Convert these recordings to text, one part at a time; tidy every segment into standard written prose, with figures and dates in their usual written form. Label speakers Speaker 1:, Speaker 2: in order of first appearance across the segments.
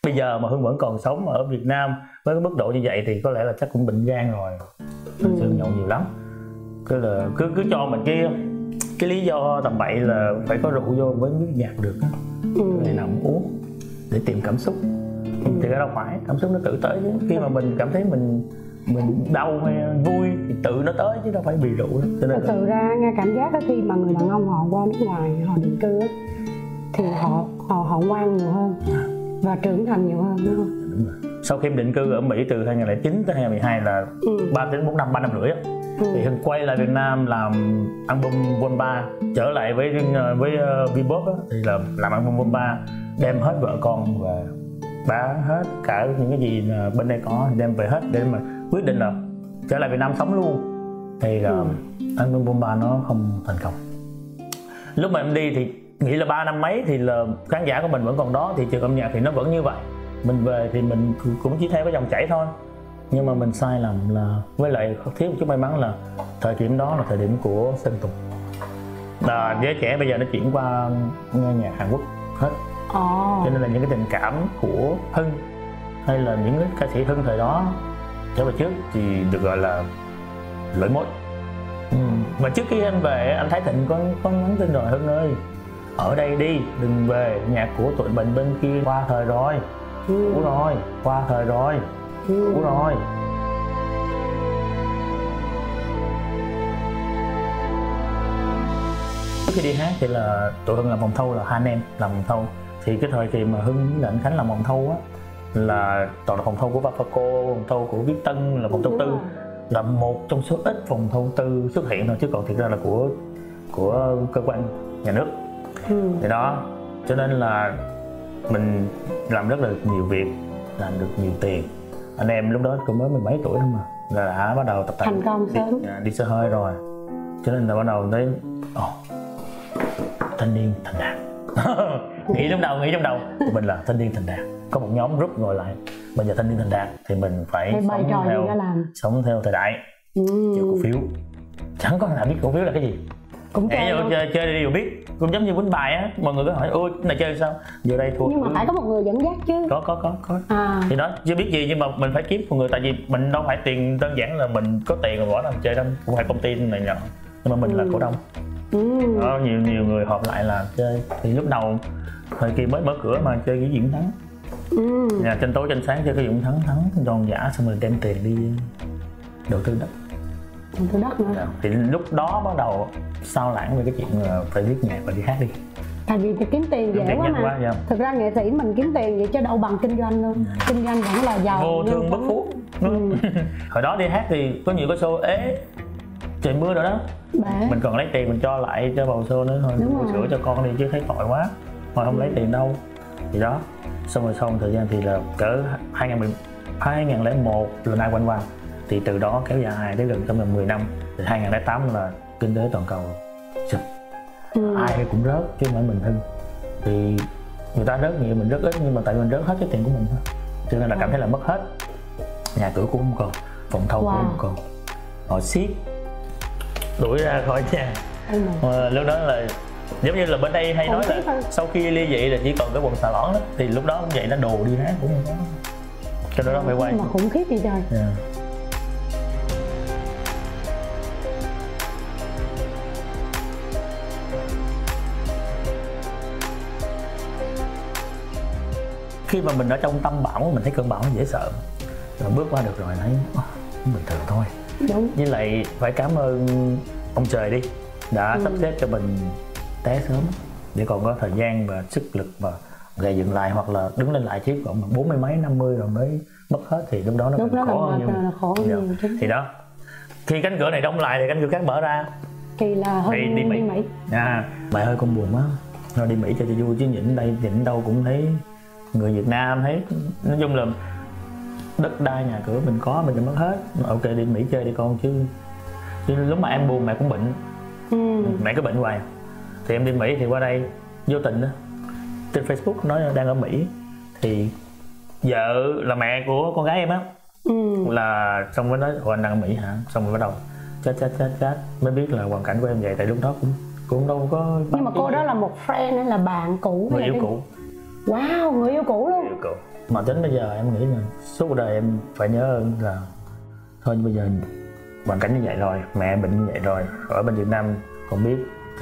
Speaker 1: Bây giờ mà Hưng vẫn còn sống ở Việt Nam với cái mức độ như vậy thì có lẽ là chắc cũng bệnh gan rồi. Hưng Sương nhậu nhiều lắm. Cứ cho mình cái lý do tầm bậy là phải có rượu vô với nước nhạt được á. Ngày nào cũng uống để tìm cảm xúc. Thì cái đâu phải, cảm xúc nó tự tới chứ. Khi mà mình cảm thấy mình đau hay vui thì tự nó tới chứ đâu phải bị rượu đó.
Speaker 2: Thật sự ra nghe cảm giác đó, khi mà người đàn ông họ qua nước ngoài họ định cư á, thì họ ngoan nhiều hơn và trưởng thành nhiều hơn, đúng không?
Speaker 1: Đúng rồi. Sau khi định cư ở Mỹ từ 2009 tới 2012 là 3 đến 4 năm, 3 năm rưỡi á. Thì Hưng quay lại Việt Nam làm album Vol 3, trở lại với Vbop á, thì là làm album Vol 3, đem hết vợ con và bán hết cả những cái gì bên đây có thì đem về hết để mà quyết định là trở lại Việt Nam sống luôn. Thì album Vol 3 nó không thành công. Lúc mà em đi thì nghĩ là 3 năm mấy thì là khán giả của mình vẫn còn đó, thị trường âm nhạc thì nó vẫn như vậy. Mình về thì mình cũng chỉ theo cái dòng chảy thôi. Nhưng mà mình sai lầm là, với lại thiếu một chút may mắn là thời điểm đó là thời điểm của Sơn Tùng. Là giới trẻ bây giờ nó chuyển qua nghe nhạc Hàn Quốc hết. Cho nên là những cái tình cảm của Hưng hay là những cái ca sĩ Hưng thời đó trở về trước thì được gọi là lỗi mốt. Mà trước khi anh về anh Thái Thịnh có nhắn tin rồi: Hưng ơi, ở đây đi, đừng về, nhạc của tụi mình bên kia qua thời rồi, cũ rồi, qua thời rồi, cũ rồi. Trước khi đi hát thì là tụi Hưng làm phòng thâu, là hai anh em làm phòng thâu. Thì cái thời kỳ mà Hưng với anh Khánh làm phòng thâu á là toàn là phòng thâu của Vafaco, phòng thâu của Viết Tân, là phòng thâu tư, là một trong số ít phòng thâu tư xuất hiện thôi, chứ còn thực ra là của cơ quan nhà nước. Thì đó, cho nên là mình làm rất là nhiều việc, làm được nhiều tiền. Anh em lúc đó cũng mới 17 tuổi thôi mà là đã bắt đầu tập tành,
Speaker 2: thành công sớm,
Speaker 1: đi xe hơi rồi. Cho nên là bắt đầu thấy thanh niên thành đạt. nghĩ trong đầu của mình là thanh niên thành đạt, có một nhóm group ngồi lại, bây giờ thanh niên thành đạt thì mình phải sống theo thời đại. Cổ phiếu chẳng có nào biết cổ phiếu là cái gì, cũng chơi đi đều biết, cũng giống như quýnh bài á, mọi người cứ hỏi ôi này chơi sao, giờ đây thua.
Speaker 2: Nhưng mà phải có một người dẫn dắt chứ.
Speaker 1: Có. Thì đó, chưa biết gì nhưng mà mình phải kiếm một người, tại vì mình đâu phải tiền đơn giản là mình có tiền rồi bỏ ra chơi đâu, không phải công ty này nọ, nhưng mà mình là cổ đông. Có nhiều người họp lại là chơi. Thì lúc đầu thời kỳ mới mở cửa mà chơi cái Diễn Thắng, nhà tranh tối tranh sáng chơi cái Diễn Thắng, thắng đòn giả xong rồi đem tiền đi đầu tư đất. Thì lúc đó bắt đầu sao lãng về cái chuyện phải viết nhạc và đi hát đi.
Speaker 2: Tại vì kiếm tiền dễ quá mà. Thực ra nghệ sĩ mình kiếm tiền vậy chứ đâu bằng kinh doanh luôn. Kinh doanh vẫn là giàu
Speaker 1: vô thương bất phú. Hồi đó đi hát thì có nhiều cái show ế, trời mưa rồi đó, mình còn lấy tiền mình cho lại cho bầu show nữa thôi, mua sữa cho con đi chứ thấy tội quá, hồi không lấy tiền đâu. Thì đó, xong rồi sau một thời gian thì là cỡ 2001 là Night One One, thì từ đó kéo dài tới gần trong 10 năm. Thì 2008 là kinh tế toàn cầu sụp, ai cũng rớt chứ không phải mình Hưng. Thì người ta rớt nhiều, mình rớt ít, nhưng mà tại mình rớt hết cái tiền của mình thôi, cho nên là cảm thấy là mất hết, nhà cửa cũng không còn, phòng thâu cũng không còn, họ siết đuổi ra khỏi nhà. Lúc đó là giống như là bên đây hay nói là sau khi ly dị là chỉ còn cái quần xà lõn đó, thì lúc đó cũng vậy, nó đồ đi hát cũng không có, cho nên đó phải quay.
Speaker 2: Mà khủng khiếp vậy trời.
Speaker 1: Khi mà mình ở trong tâm bão, mình thấy cơn bão nó dễ sợ, rồi bước qua được rồi thấy bình thường thôi.
Speaker 2: Đúng.
Speaker 1: Với lại phải cảm ơn ông trời đi, đã sắp xếp cho mình té sớm để còn có thời gian và sức lực mà gây dựng lại, hoặc là đứng lên lại chứ còn 40 mấy 50 rồi mới mất hết thì lúc đó nó khó hơn nhiều. Thì đó, khi cánh cửa này đóng lại thì cánh cửa khác mở ra.
Speaker 2: Thì là Hưng đi Mỹ.
Speaker 1: Mày hơi con buồn quá, rồi đi Mỹ cho vui chứ nhịn đâu cũng thấy người Việt Nam, thấy nói chung là đất đai nhà cửa mình có mìnhจะmất hết. Ok đi Mỹ chơi đi con, chứ lúc mà em buồn mẹ cũng bệnh, mẹ cứ bệnh hoài. Thì em đi Mỹ thì qua đây vô tình đó, trên Facebook nói đang ở Mỹ, thì vợ là mẹ của con gái em á, là xong mới nói anh đang ở Mỹ hả, xong rồi bắt đầu chat mới biết là hoàn cảnh của em vậy. Tại lúc đó cũng đâu có.
Speaker 2: Nhưng mà cô đó là một friend hay là bạn cũ?
Speaker 1: Người yêu cũ.
Speaker 2: Wow, người yêu cũ luôn.
Speaker 1: Người yêu cũ. Mà đến bây giờ em nghĩ là suốt đời em phải nhớ ơn là thôi bây giờ hoàn cảnh như vậy rồi, mẹ bệnh như vậy rồi, ở bên Việt Nam còn biết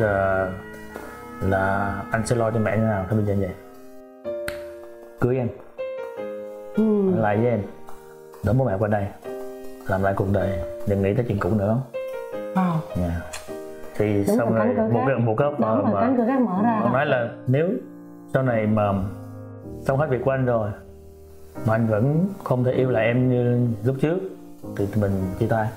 Speaker 1: là anh sẽ lo cho mẹ như nào, thôi bây giờ như vậy cưới em, ở lại với em, đón bố mẹ qua đây, làm lại cuộc đời, đừng nghĩ tới chuyện cũ nữa. Yeah. Thì đúng xong rồi một cái mà
Speaker 2: cánh cửa khác mở ra
Speaker 1: ông nói là nếu sau này mà xong hết việc của anh rồi mà anh vẫn không thể yêu lại em như lúc trước thì mình chia tay.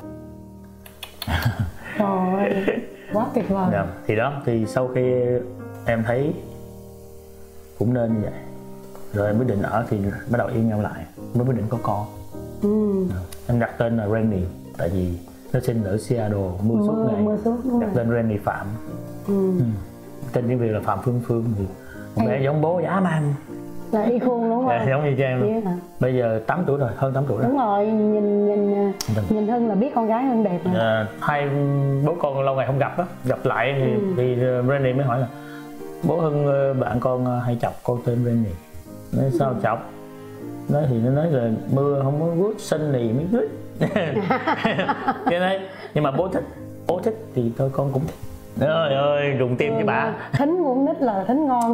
Speaker 2: Trời ơi, quá tuyệt vời.
Speaker 1: Yeah. Thì đó, thì sau khi em thấy cũng nên như vậy rồi em quyết định ở thì bắt đầu yêu nhau lại, mới quyết định có con. Em đặt tên là Randy tại vì nó sinh ở Seattle, mưa suốt ngày, đặt tên Randy Phạm. Tên tiếng Việt là Phạm Phương Phương, thì một bé giống bố dã man,
Speaker 2: là y khuôn đúng không?
Speaker 1: Giống như Trang luôn. Bây giờ 8 tuổi rồi, hơn 8 tuổi rồi.
Speaker 2: Đúng rồi, nhìn Hưng là biết con gái Hưng đẹp mà.
Speaker 1: Hai bố con lâu ngày không gặp á, gặp lại thì Randy mới hỏi là bố Hưng bạn con hay chọc con tên Randy. Nói sao chọc? Nói thì nó nói là mưa không có gút, xanh nì mới gút. Cái đấy, nhưng mà bố thích thì thôi con cũng thích. Trời ơi, rùng tim với bà.
Speaker 2: Thính con nít là thính ngon.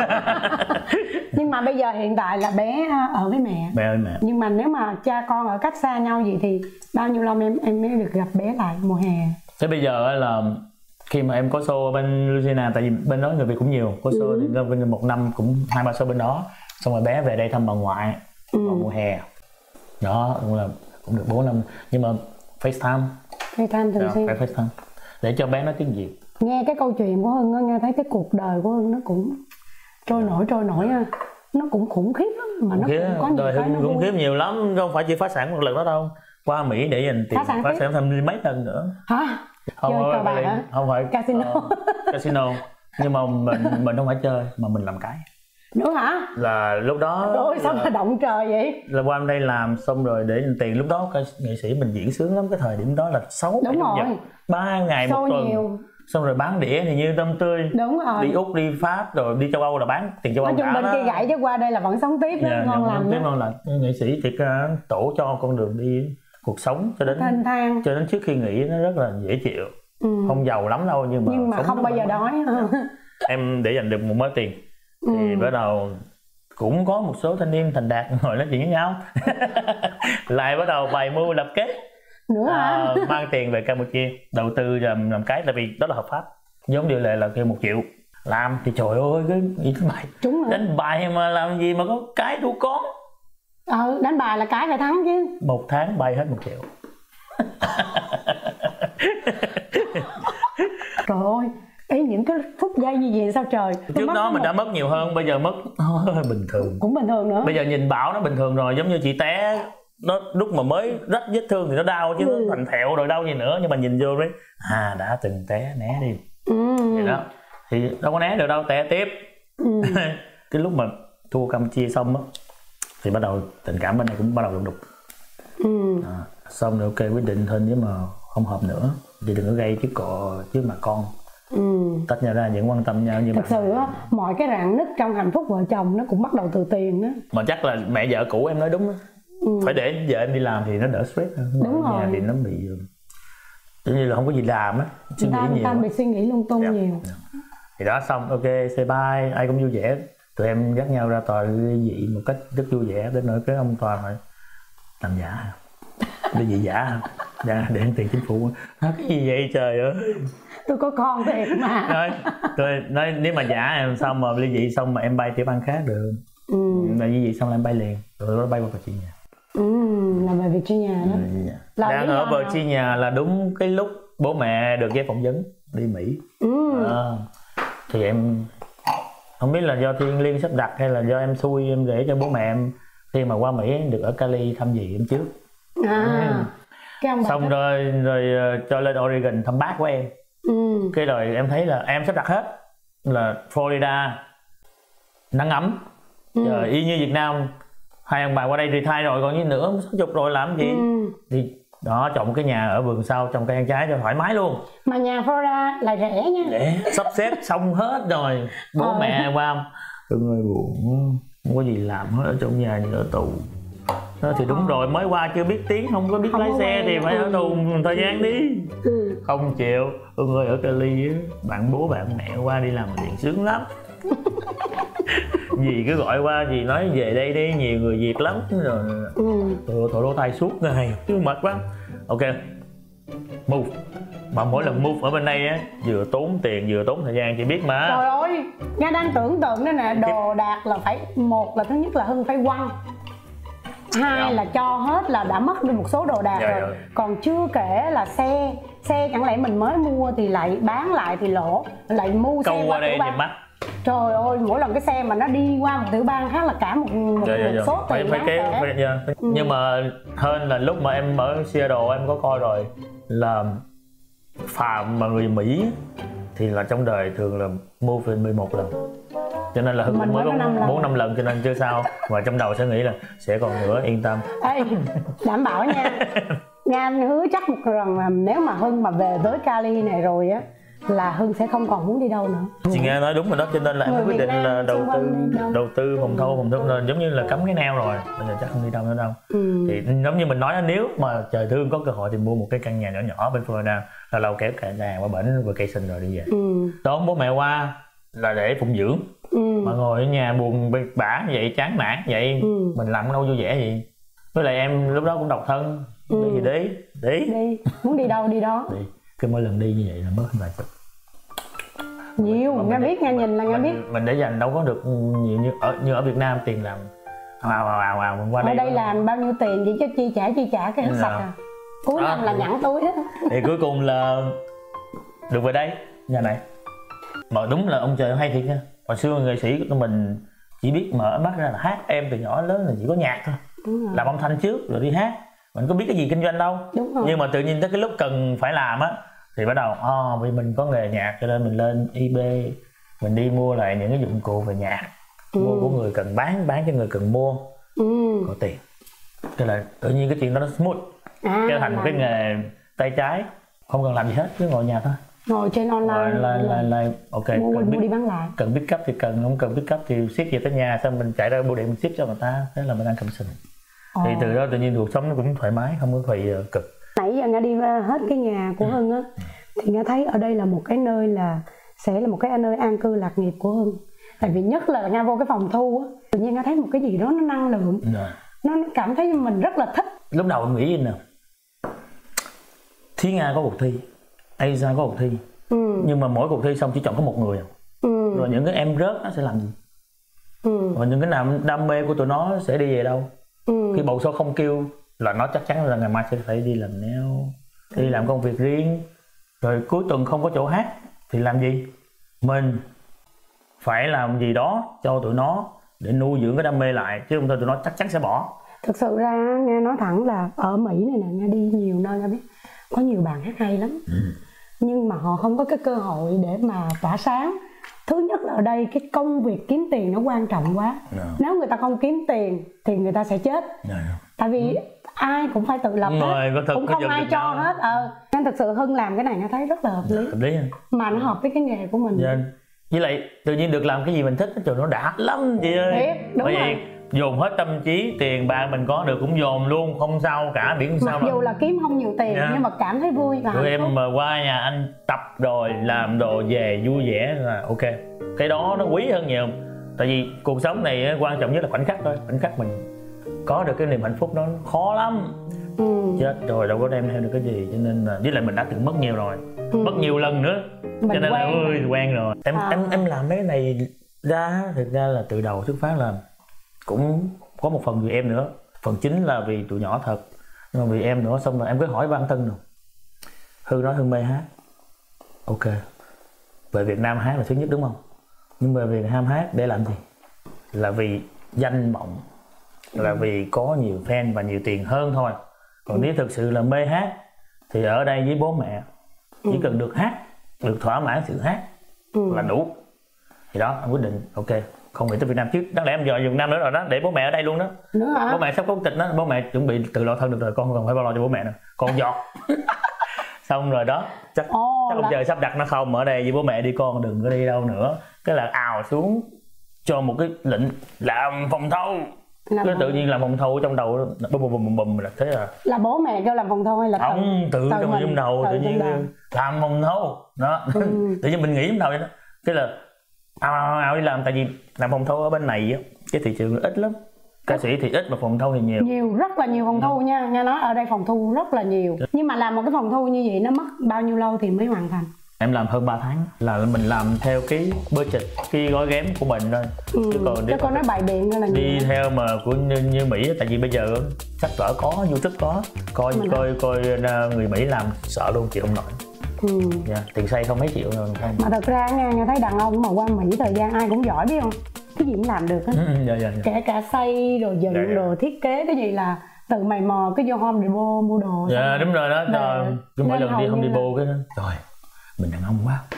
Speaker 2: Nhưng mà bây giờ hiện tại là bé ở với mẹ.
Speaker 1: Mẹ ơi mẹ.
Speaker 2: Nhưng mà nếu mà cha con ở cách xa nhau gì thì bao nhiêu lâu em mới được gặp bé lại mùa hè?
Speaker 1: Thế bây giờ là khi mà em có show bên Louisiana, tại vì bên đó người Việt cũng nhiều, có show thì bên một năm cũng 2-3 show bên đó, xong rồi bé về đây thăm bà ngoại vào mùa hè. Đó cũng được 4 năm, nhưng mà FaceTime
Speaker 2: thường xuyên.
Speaker 1: Phải FaceTime để cho bé nói tiếng Việt.
Speaker 2: Nghe cái câu chuyện của Hưng, nghe thấy cái cuộc đời của Hưng nó cũng trôi nổi ha, nó cũng khủng khiếp lắm, mà nó cũng có nhiều cái nó
Speaker 1: khủng khiếp nhiều lắm, không phải chỉ phá sản một lần đó đâu, qua Mỹ để dành tiền phá sản thêm mấy lần nữa.
Speaker 2: Hả? Chơi cờ bạc hả?
Speaker 1: Không phải casino, nhưng mà mình không phải chơi mà mình làm cái
Speaker 2: nữa hả?
Speaker 1: Là lúc đó
Speaker 2: ôi sao mà động trời vậy?
Speaker 1: Là qua đây làm xong rồi để dành tiền, lúc đó nghệ sĩ mình diễn sướng lắm, cái thời điểm đó là 6 ngày 3 ngày một tuần nhiều. Xong rồi bán đĩa thì như Tôm Tươi,
Speaker 2: đúng rồi,
Speaker 1: đi Úc đi Pháp rồi đi châu Âu là bán tiền châu Âu.
Speaker 2: Nói chung bên kia gãy chứ qua đây là vẫn sống tiếp đó, ngon lành đó.
Speaker 1: Ngon lành. Nghệ sĩ thiệt ra tổ cho con đường đi cuộc sống cho đến trước khi nghỉ nó rất là dễ chịu. Không giàu lắm đâu nhưng mà
Speaker 2: không bao giờ đói.
Speaker 1: Em để dành được một mớ tiền thì bắt đầu cũng có một số thanh niên thành đạt ngồi nói chuyện với nhau. Lại bắt đầu bày mưu lập kế nữa hả? Mang tiền về Campuchia đầu tư làm cái, tại vì đó là hợp pháp, giống điều lệ là kêu 1 triệu làm thì trời ơi cái nghĩ bài đánh bài mà làm gì mà có cái đủ con.
Speaker 2: Đánh bài là cái phải thắng chứ.
Speaker 1: 1 tháng bay hết 1 triệu.
Speaker 2: Trời ơi, những cái phút giây như vậy sao trời.
Speaker 1: Trước đó mình đã mất nhiều hơn, bây giờ mất bình thường.
Speaker 2: Cũng bình thường nữa.
Speaker 1: Bây giờ nhìn Bảo nó bình thường rồi, giống như chị té nó lúc mà mới rách vết thương thì nó đau chứ nó thành thẹo rồi đau gì nữa, nhưng mà nhìn vô đấy đã từng té, né đi. Thì đó thì đâu có né được đâu, té tiếp. Cái lúc mà thua Campuchia xong á thì bắt đầu tình cảm bên này cũng bắt đầu đục. Xong rồi ok quyết định thôi, nếu mà không hợp nữa thì đừng có gây trước mặt con. Tách nhau ra, vẫn quan tâm nhau như
Speaker 2: thật sự á, mọi cái rạn nứt trong hạnh phúc vợ chồng nó cũng bắt đầu từ tiền đó.
Speaker 1: Mà chắc là mẹ vợ cũ em nói đúng á. Phải để vợ em đi làm thì nó đỡ stress hơn.
Speaker 2: Đúng rồi.
Speaker 1: Nhà thì nó bị tự như là không có gì làm á, suy nghĩ nhiều.
Speaker 2: Bị suy nghĩ lung tung nhiều.
Speaker 1: Thì đó xong ok say bye, ai cũng vui vẻ. Tụi em dắt nhau ra tòa ly dị một cách rất vui vẻ, đến nỗi cái ông tòa hỏi làm giả hả? Ly dị giả hả? Dạ để tiền chính phủ. Nói cái gì vậy trời ơi?
Speaker 2: Tôi có con thiệt mà.
Speaker 1: Tôi nói nếu mà giả em xong mà ly dị xong mà em bay tiểu bang khác được. Là ly dị xong là em bay liền, rồi nó bay qua Virginia.
Speaker 2: Là về Virginia đó.
Speaker 1: Đang ở Virginia là đúng cái lúc bố mẹ được giấy phỏng vấn đi Mỹ. Thì em không biết là do thiên liêng sắp đặt hay là do em xui, em để cho bố mẹ em khi mà qua Mỹ được ở Cali thăm dì em trước. Xong rồi cho lên Oregon thăm bác của em. Cái rồi em thấy là em sắp đặt hết là Florida nắng ấm, trời y như Việt Nam, hai ông bà qua đây retire rồi còn như nữa 60 rồi làm gì. Thì đó chọn một cái nhà ở vườn sau trong cây ăn trái cho thoải mái luôn.
Speaker 2: Mà nhà Florida là rẻ nha.
Speaker 1: Rẻ, sắp xếp xong hết rồi. Bố mẹ qua Hưng ơi buồn. không có gì làm hết, ở trong nhà như ở tù. Đó thì đúng rồi, mới qua chưa biết tiếng, không có biết lái xe thì phải ở tù thời gian đi. Không chịu. Hương ơi, ở Cali á, bạn bố bạn mẹ qua đi làm liền sướng lắm. Dì cứ gọi qua, dì nói về đây đi, nhiều người Việt lắm rồi. Thổi lỗ tai suốt ngày chứ mệt quá. Ok, move. Mà mỗi lần move ở bên đây á, vừa tốn tiền vừa tốn thời gian, chị biết mà.
Speaker 2: Trời ơi, Nga đang tưởng tượng đó nè, đồ đạc là phải, một là thứ nhất là Hưng phải quăng, hai là cho hết là đã mất đi một số đồ đạc rồi. Còn chưa kể là xe chẳng lẽ mình mới mua thì lại bán lại thì lỗ, lại mua
Speaker 1: câu
Speaker 2: xe
Speaker 1: qua đây thì mắc.
Speaker 2: Trời ơi, mỗi lần cái xe mà nó đi qua một tiểu bang khác là cả một số tiền đáng kể.
Speaker 1: Nhưng mà hơn là lúc mà em ở Seattle em có coi rồi, là phàm mà người Mỹ thì là trong đời thường là mua về 11 lần, cho nên là Hưng mới có 4-5 lần, cho nên chưa sao. Và trong đầu sẽ nghĩ là sẽ còn nữa, yên tâm.
Speaker 2: Ê, đảm bảo nha. Nga hứa chắc một lần là nếu mà Hưng mà về với Cali này rồi á, là Hưng sẽ không còn muốn đi đâu nữa.
Speaker 1: Chị nghe nói đúng rồi đó, cho nên là em quyết định là đầu tư phòng thâu nên giống như là cắm cái neo rồi, bây giờ chắc không đi đâu nữa đâu. Thì giống như mình nói, nếu mà trời thương có cơ hội thì mua một cái căn nhà nhỏ nhỏ bên Florida, là lâu kéo cả nhà qua bển vacation rồi đi về. Đón bố mẹ qua là để phụng dưỡng. Mà ngồi ở nhà buồn bã vậy, chán nản vậy, mình làm đâu vui vẻ gì. Với lại em lúc đó cũng độc thân, đi thì đi
Speaker 2: muốn đi đâu đi đó.
Speaker 1: Cái mỗi lần đi như vậy là mất vài chục.
Speaker 2: Nhiều, Nga biết, Nga nhìn là Nga biết.
Speaker 1: Mình để dành đâu có được nhiều như ở Việt Nam, tiền làm ào mình qua
Speaker 2: đây. Ở đây làm bao nhiêu tiền vậy chứ chi trả cái hết sạch à. Cuối năm là nhẵn túi hết.
Speaker 1: Thì cuối cùng là được về đây, nhà này. Mà đúng là ông trời hay thiệt nha. Hồi xưa nghệ sĩ của mình chỉ biết mở mắt ra là hát, em từ nhỏ lớn là chỉ có nhạc thôi. Làm âm thanh trước rồi đi hát. Mình có biết cái gì kinh doanh đâu. Nhưng mà tự nhiên tới cái lúc cần phải làm á thì bắt đầu vì mình có nghề nhạc cho nên mình lên eBay, mình đi mua lại những cái dụng cụ về nhạc, mua của người cần bán cho người cần mua, có tiền. Thế là tự nhiên cái chuyện đó nó smooth, trở thành một cái nghề tay trái, không cần làm gì hết, cứ ngồi nhà thôi,
Speaker 2: ngồi trên online,
Speaker 1: ok.
Speaker 2: Mua đi bán lại,
Speaker 1: cần pick up thì cần, không cần pick up thì ship về tới nhà, xong mình chạy ra bưu điện mình ship cho người ta, thế là mình ăn commission. Thì từ đó tự nhiên cuộc sống nó cũng thoải mái, không có phải cực.
Speaker 2: Nãy giờ Nga đi hết cái nhà của Hưng á, thì Nga thấy ở đây là một cái nơi sẽ là một cái nơi an cư lạc nghiệp của Hưng. Tại vì nhất là Nga vô cái phòng thu á, tự nhiên Nga thấy một cái gì đó nó năng lượng, nó cảm thấy mình rất là thích.
Speaker 1: Lúc đầu em nghĩ gì nè, Thúy Nga có cuộc thi, Asia có cuộc thi, nhưng mà mỗi cuộc thi xong chỉ chọn có một người, rồi những cái em rớt nó sẽ làm gì, và những cái nào đam mê của tụi nó sẽ đi về đâu. Khi bầu số không kêu là nó chắc chắn là ngày mai sẽ phải đi làm nail, đi làm công việc riêng, rồi cuối tuần không có chỗ hát thì làm gì? Mình phải làm gì đó cho tụi nó để nuôi dưỡng cái đam mê lại, chứ không thôi tụi nó chắc chắn sẽ bỏ.
Speaker 2: Thực sự ra Nga nói thẳng là ở Mỹ này nè, Nga đi nhiều nơi, Nga biết có nhiều bạn hát hay lắm, nhưng mà họ không có cái cơ hội để mà tỏa sáng. Thứ nhất là ở đây cái công việc kiếm tiền nó quan trọng quá. Nếu người ta không kiếm tiền thì người ta sẽ chết. Tại vì ai cũng phải tự lập hết, cũng không ai cho hết. Nên thực sự Hưng làm cái này Nga thấy rất là hợp lý. Mà nó hợp với cái nghề của mình.
Speaker 1: Với lại tự nhiên được làm cái gì mình thích, nó đã lắm chị ơi.
Speaker 2: Thiệt, đúng
Speaker 1: bởi
Speaker 2: rồi.
Speaker 1: Vậy dồn hết tâm trí, tiền bạc mình có được cũng dồn luôn, không sao cả, miễn sao.
Speaker 2: Mặc dù là kiếm không nhiều tiền nhưng mà cảm thấy vui và
Speaker 1: tụi em mà qua nhà anh tập rồi làm đồ về vui vẻ là ok. Cái đó nó quý hơn nhiều. Tại vì cuộc sống này quan trọng nhất là khoảnh khắc thôi. Khoảnh khắc mình có được cái niềm hạnh phúc đó khó lắm. Chết rồi đâu có đem theo được cái gì, cho nên là với lại mình đã từng mất nhiều rồi, mất nhiều lần nữa,
Speaker 2: mình
Speaker 1: cho nên là quen rồi. Em làm mấy cái này ra thực ra là từ đầu xuất phát là cũng có một phần vì em nữa, phần chính là vì tụi nhỏ thật, nhưng mà vì em nữa. Xong rồi em cứ hỏi bản thân rồi, Hưng nói Hưng mê hát, ok, về Việt Nam hát là thứ nhất đúng không, nhưng mà về Việt Nam hát để làm gì? Là vì danh vọng, là vì có nhiều fan và nhiều tiền hơn thôi. Còn nếu thực sự là mê hát thì ở đây với bố mẹ chỉ cần được hát, được thỏa mãn sự hát là đủ. Thì đó em quyết định ok, không nghĩ tới Việt Nam trước, đáng lẽ em giờ Việt Nam nữa rồi đó, để bố mẹ ở đây luôn đó. Bố mẹ sắp có tịch đó, bố mẹ chuẩn bị tự lo thân được rồi, con còn phải lo cho bố mẹ nữa, con giọt. Xong rồi đó, chắc ông trời sắp đặt nó không ở đây với bố mẹ đi, con đừng có đi đâu nữa. Cái là ào xuống cho một cái lệnh làm phòng thâu. Cái tự nhiên làm phòng thâu trong đầu bùm là thế
Speaker 2: là bố mẹ kêu làm phòng thâu hay là
Speaker 1: không tự trong đầu tự nhiên làm phòng thâu đó. Tự nhiên mình nghĩ trong đầu vậy đó, cái là ao đi làm, tại vì làm phòng thâu ở bên này á cái thị trường ít lắm, ca sĩ thì ít mà phòng thu thì nhiều,
Speaker 2: rất là nhiều phòng thu nha. Nghe nói ở đây phòng thu rất là nhiều. Nhưng mà làm một cái phòng thu như vậy nó mất bao nhiêu lâu thì mới hoàn thành?
Speaker 1: Em làm hơn 3 tháng, là mình làm theo cái budget, cái gói ghém của mình thôi.
Speaker 2: Chứ còn nói bài biện là
Speaker 1: đi nhiều theo mà của như Mỹ, tại vì bây giờ sách vở có, YouTube có, coi người Mỹ làm sợ luôn, chịu không nổi. Tiền xây không mấy triệu rồi không.
Speaker 2: Mà thật ra nghe thấy đàn ông mà qua Mỹ thời gian ai cũng giỏi biết không, cái gì cũng làm được á. Kể cả xây rồi dựng rồi thiết kế cái gì là tự mày mò cái vô Home Depot mua đồ.
Speaker 1: Đúng rồi đó. Trời, cứ mỗi lần đi Home Depot cái đó trời mình đàn ông quá.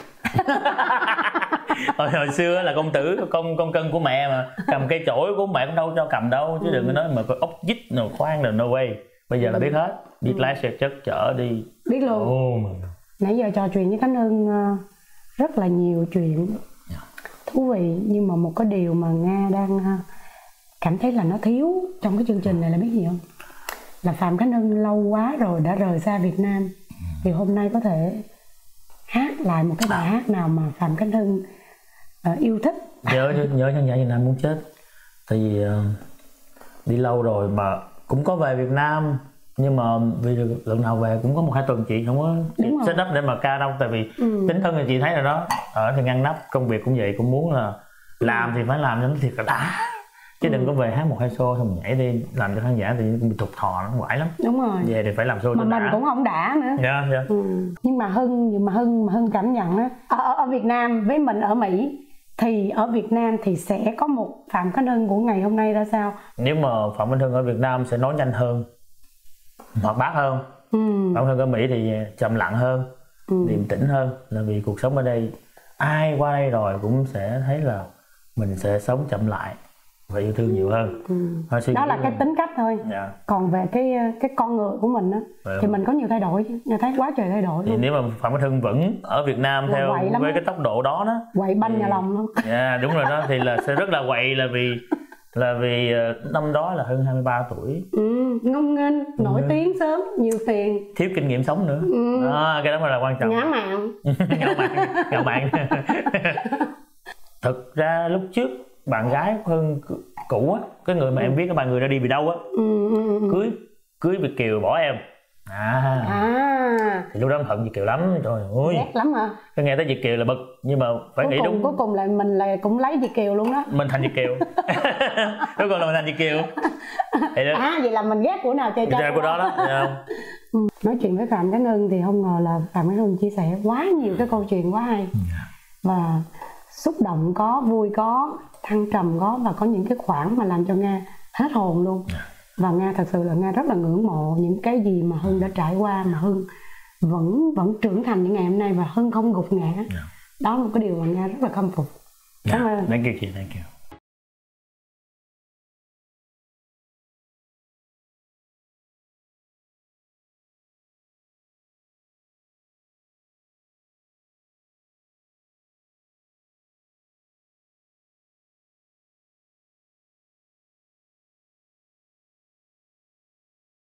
Speaker 1: hồi xưa là công tử con cưng của mẹ mà cầm cây chổi của mẹ cũng đâu cho cầm đâu, chứ đừng có nói mà có ốc vít rồi khoan rồi no way. Bây giờ là biết hết, biết lái xe chất chở đi
Speaker 2: biết luôn. Nãy giờ trò chuyện với Khánh Hưng rất là nhiều chuyện thú vị, nhưng mà một cái điều mà Nga đang cảm thấy là nó thiếu trong cái chương trình này là biết gì không? Là Phạm Khánh Hưng lâu quá rồi đã rời xa Việt Nam, thì hôm nay có thể hát lại một cái bài hát nào mà Phạm Khánh Hưng yêu thích.
Speaker 1: Nhớ nhân Việt Nam muốn chết, tại vì đi lâu rồi mà cũng có về Việt Nam, nhưng mà vì lần nào về cũng có 1-2 tuần chị không có set up để mà ca đâu, tại vì tính thân thì chị thấy rồi đó, ở thì ngăn nắp, công việc cũng vậy, cũng muốn là làm thì phải làm cho nó thiệt là đã, chứ đừng có về hát 1-2 show xong nhảy đi làm cho khán giả thì bị thụt thò, nó quải lắm.
Speaker 2: Đúng rồi,
Speaker 1: về thì phải làm show
Speaker 2: mà mình cũng không đã nữa. Nhưng mà Hưng cảm nhận á, ở Việt Nam với mình ở Mỹ, thì ở Việt Nam thì sẽ có một Phạm Khánh Hưng của ngày hôm nay ra sao?
Speaker 1: Nếu mà Phạm Khánh Hưng ở Việt Nam sẽ nói nhanh hơn, hoạt bát hơn. Phạm Khánh Hưng ở Mỹ thì trầm lặng hơn, điềm tĩnh hơn, là vì cuộc sống ở đây ai qua đây rồi cũng sẽ thấy là mình sẽ sống chậm lại và yêu thương nhiều hơn.
Speaker 2: Đó là cái tính cách thôi. Còn về cái con người của mình á thì mình có nhiều thay đổi chứ. Nghe thấy quá trời thay đổi luôn.
Speaker 1: Nếu mà Phạm Khánh Hưng vẫn ở Việt Nam theo với cái tốc độ đó
Speaker 2: quậy banh nhà lòng luôn.
Speaker 1: Đúng rồi đó, thì là sẽ rất là quậy, là vì năm đó là Hưng 23 tuổi.
Speaker 2: Ngông nghênh, nổi tiếng sớm, nhiều tiền,
Speaker 1: thiếu kinh nghiệm sống nữa. Cái đó mới là quan trọng.
Speaker 2: Ngã mạn.
Speaker 1: Ngạo mạn. Thực ra lúc trước bạn gái của Hưng cũ á, cái người mà em biết cái bà người đã đi vì đâu á, cưới Việt Kiều bỏ em. Thì lúc đó em hận Việt Kiều lắm, trời ơi.
Speaker 2: Ghét lắm hả?
Speaker 1: Cái nghe tới Việt Kiều là bực, nhưng mà phải nghĩ đúng.
Speaker 2: Cuối cùng là mình là cũng lấy Việt Kiều luôn đó.
Speaker 1: Mình thành Việt Kiều. Cuối cùng là mình thành Việt Kiều.
Speaker 2: Vậy là mình ghét của nào chơi chơi
Speaker 1: của đó đó.
Speaker 2: Nói chuyện với Phạm Khánh Hưng thì không ngờ là Phạm Khánh Hưng chia sẻ quá nhiều cái câu chuyện quá hay. Và xúc động có, vui có, thăng trầm có, và có những cái khoảng mà làm cho Nga hết hồn luôn. Và Nga thật sự là Nga rất là ngưỡng mộ những cái gì mà Hưng đã trải qua, mà Hưng vẫn trưởng thành những ngày hôm nay, và Hưng không gục ngã. Đó là một cái điều mà Nga rất là khâm phục.
Speaker 1: Thank you.